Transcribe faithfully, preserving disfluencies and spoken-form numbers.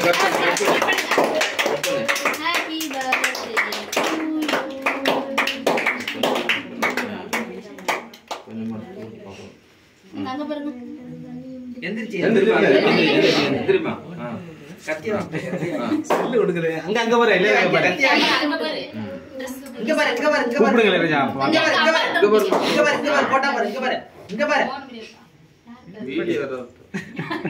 happy birthday to you அங்க பாருங்க எந்திரிச்சு எந்திரிச்சு திரும்ப கத்தியா சொல்லு கொடுக்குது அங்க அங்க வர இல்ல கத்தியா அங்க பாரு இங்க பாரு இங்க பாரு இங்க பாரு கூப்பிடுங்க ராஜா இங்க பாரு இங்க பாரு இங்க பாரு இங்க பாரு போட்டா பாரு இங்க பாரு இங்க பாரு வீடியோ